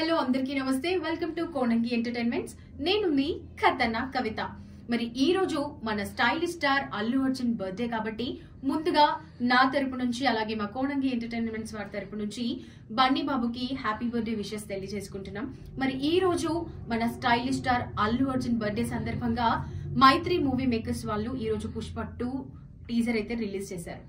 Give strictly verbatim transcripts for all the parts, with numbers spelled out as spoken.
Hello అందరికీ నమస్తే. Welcome to Konangi entertainments. నేను మీ ఖతర్నా కవిత. మరి ఈ రోజు మన stylish star Allu Arjun birthday కాబట్టి ముందుగా నా తరపు నుంచి అలాగే మా కోనంగి ఎంటర్టైన్మెంట్స్ వారి తరపు నుంచి బన్నీ బాబుకి హ్యాపీ బర్త్డే విషెస్ తెలియజేసుకుంటున్నాం. మరి ఈ రోజు మన stylish star Allu Arjun birthday సందర్భంగా మైత్రి మూవీ మేకర్స్ వాళ్ళు ఈ రోజు పుష్ప టూ టీజర్ అయితే రిలీజ్ చేశారు.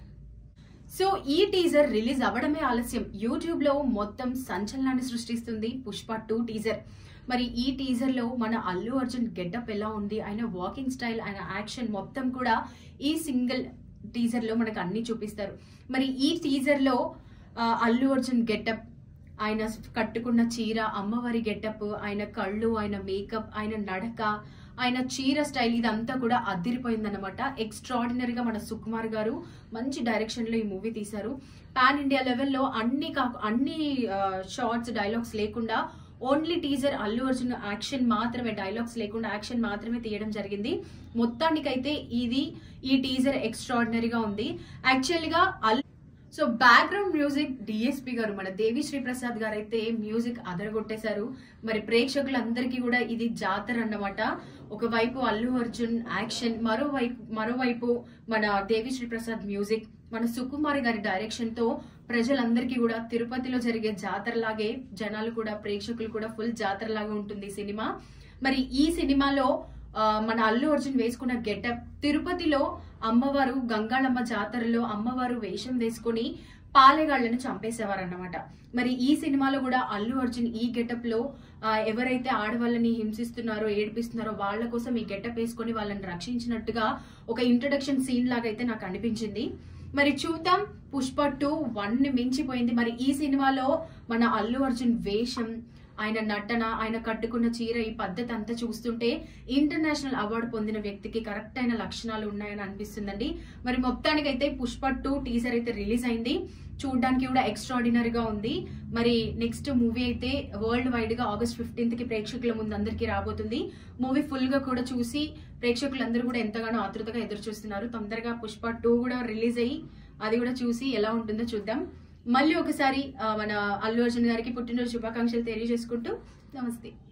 సో ఈ టీజర్ రిలీజ్ అవ్వడమే ఆలస్యం యూట్యూబ్ లో మొత్తం సంచలనాన్ని సృష్టిస్తుంది పుష్ప టూ టీజర్. మరి ఈ టీజర్ లో మన అల్లు అర్జున్ గెటప్ ఎలా ఉంది, ఆయన వాకింగ్ స్టైల్, ఆయన యాక్షన్ మొత్తం కూడా ఈ సింగిల్ టీజర్ లో మనకు అన్ని చూపిస్తారు. మరి ఈ టీజర్ లో అల్లు అర్జున్ గెటప్, ఆయన కట్టుకున్న చీర, అమ్మవారి గెటప్, ఆయన కళ్ళు, ఆయన మేకప్, ఆయన నడక, ఆయన చీర స్టైల్ ఇదంతా కూడా అదిరిపోయిందన్నమాట. ఎక్స్ట్రాడినరీగా మన సుకుమార్ గారు మంచి డైరెక్షన్ లో ఈ మూవీ తీశారు. పాన్ ఇండియా లెవెల్లో అన్ని కాకు అన్ని షార్ట్స్ డైలాగ్స్ లేకుండా only teaser Allu Arjun action మాత్రమే, డైలాగ్స్ లేకుండా యాక్షన్ మాత్రమే తీయడం జరిగింది. మొత్తానికైతే ఇది ఈ టీజర్ ఎక్స్ట్రాడినరీగా ఉంది. యాక్చువల్ గా Allu so background music DSP garu, మన దేవి శ్రీ ప్రసాద్ గారు అయితే మ్యూజిక్ అదరగొట్టేశారు. మరి ప్రేక్షకులందరికీ కూడా ఇది జాతర అన్నమాట. ఒకవైపు అల్లు అర్జున్ యాక్షన్, మరోవైపు మరోవైపు మన దేవి శ్రీ ప్రసాద్ మ్యూజిక్, మన సుకుమారి గారి డైరెక్షన్ తో ప్రజలందరికీ కూడా తిరుపతిలో జరిగే జాతరలాగే జనాలు కూడా, ప్రేక్షకులు కూడా ఫుల్ జాతరలాగా ఉంటుంది సినిమా. మరి ఈ సినిమాలో మన అల్లు అర్జున్ వేసుకున్న గెటప్, తిరుపతిలో అమ్మవారు గంగాళమ్మ జాతరలో అమ్మవారు వేషం వేసుకుని పాలెగాళ్లను చంపేసేవారన్నమాట. మరి ఈ సినిమాలో కూడా అల్లు అర్జున్ ఈ గెటప్ లో ఎవరైతే ఆడవాళ్ళని హింసిస్తున్నారో, ఏడిపిస్తున్నారో వాళ్ళ కోసం ఈ గెటప్ వేసుకుని వాళ్ళని రక్షించినట్టుగా ఒక ఇంట్రొడక్షన్ సీన్ లాగా అయితే నాకు అనిపించింది. మరి చూద్దాం, పుష్ప టూ వన్ ని మించిపోయింది. మరి ఈ సినిమాలో మన అల్లు అర్జున్ వేషం, ఆయన నటన, ఆయన కట్టుకున్న చీర, ఈ పద్ధతి అంతా చూస్తుంటే ఇంటర్నేషనల్ అవార్డు పొందిన వ్యక్తికి కరెక్ట్ అయిన లక్షణాలు ఉన్నాయని అనిపిస్తుందండి. మరి మొత్తానికైతే పుష్ప టూ టీజర్ అయితే రిలీజ్ అయింది. చూడడానికి కూడా ఎక్స్ట్రాడినరీగా ఉంది. మరి నెక్స్ట్ మూవీ అయితే వరల్డ్ వైడ్ గా ఆగస్ట్ ఫిఫ్టీన్త్ కి ప్రేక్షకుల ముందు అందరికీ రాబోతుంది. మూవీ ఫుల్ గా కూడా చూసి ప్రేక్షకులందరూ కూడా ఎంతగానో ఆతృతగా ఎదురు చూస్తున్నారు. తొందరగా పుష్ప టూ కూడా రిలీజ్ అయ్యి అది కూడా చూసి ఎలా ఉంటుందో చూద్దాం. మళ్ళీ ఒకసారి మన అల్లు అర్జున్ గారికి పుట్టినరోజు శుభాకాంక్షలు తెలియజేసుకుంటూ నమస్తే.